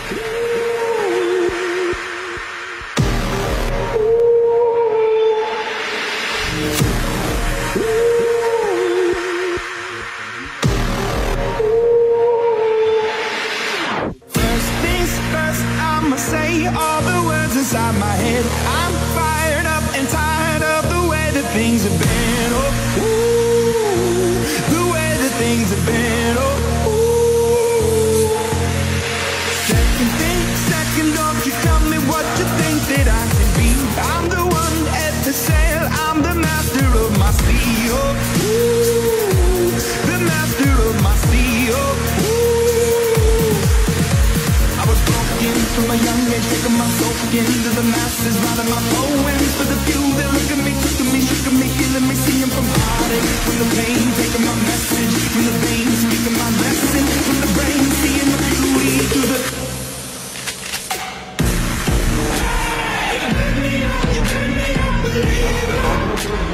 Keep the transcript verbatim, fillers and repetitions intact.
First things first, I'ma say all the words inside my head. I'm fired up and tired of the way that things have been. Oh, ooh, the way that things have been. Oh, ooh. Second thing, second, don't you tell me what you think that I can be. I'm the one at the sail, I'm the master of my sea. Oh, ooh, the master of my sea. Oh, ooh. I was broken from a young age, taking my soul into the masses, writing my poems for the few that look at me, took at me, shook at me, feeling me, singing from heartache, from the pain, taking my message, from the veins, speaking my lesson, from the brain, seeing the beauty through the... You made me up, you made me up, believer.